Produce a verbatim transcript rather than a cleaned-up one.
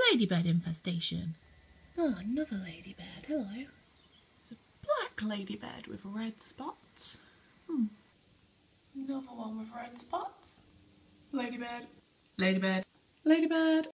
ladybird infestation. Oh, another ladybird. Hello. It's a black ladybird with red spots. Hmm. Another one with red spots. Ladybird. Ladybird. Ladybird.